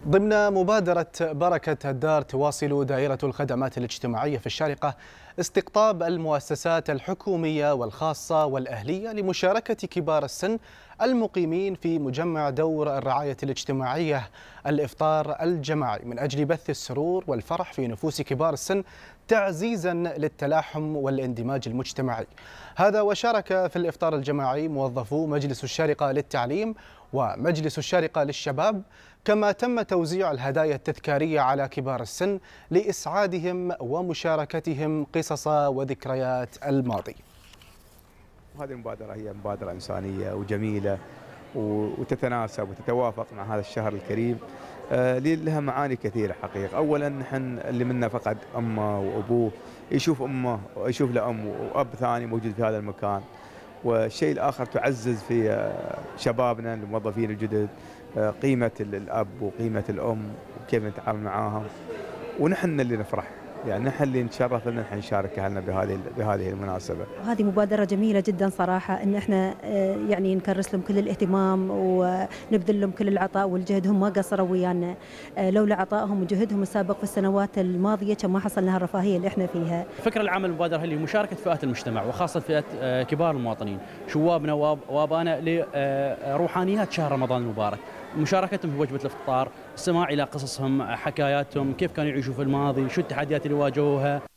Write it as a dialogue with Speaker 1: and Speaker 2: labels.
Speaker 1: ضمن مبادرة بركة الدار تواصل دائرة الخدمات الاجتماعية في الشارقة استقطاب المؤسسات الحكومية والخاصة والأهلية لمشاركة كبار السن المقيمين في مجمع دور الرعاية الاجتماعية الإفطار الجماعي من أجل بث السرور والفرح في نفوس كبار السن تعزيزا للتلاحم والاندماج المجتمعي. هذا وشارك في الإفطار الجماعي موظفو مجلس الشارقة للتعليم ومجلس الشارقة للشباب، كما تم توزيع الهدايا التذكارية على كبار السن لإسعادهم ومشاركتهم قصص وذكريات الماضي.
Speaker 2: هذه المبادرة هي مبادرة إنسانية وجميلة وتتناسب وتتوافق مع هذا الشهر الكريم. لها معاني كثيرة حقيقة. أولا نحن اللي منا فقد أمه وأبوه يشوف أمه ويشوف له أم وأب ثاني موجود في هذا المكان. والشيء الآخر تعزز في شبابنا الموظفين الجدد قيمة الأب وقيمة الأم وكيف نتعامل معاهم، ونحن اللي نفرح، يعني نحن اللي نتشرف ان نحن نشارك اهلنا بهذه المناسبه.
Speaker 3: هذه مبادره جميله جدا صراحه، ان احنا يعني نكرس لهم كل الاهتمام ونبذل لهم كل العطاء والجهد. هم ما قصروا ويانا، لولا عطائهم وجهدهم السابق في السنوات الماضيه كان ما حصلنا هالرفاهيه اللي احنا فيها.
Speaker 4: الفكره العامه للمبادره هي مشاركه فئات المجتمع وخاصه فئه كبار المواطنين، شوابنا وابانا لروحانيات شهر رمضان المبارك، مشاركتهم في وجبه الافطار، السماع الى قصصهم، حكاياتهم، كيف كانوا يعيشوا في الماضي، شو التحديات اللي واجهوها.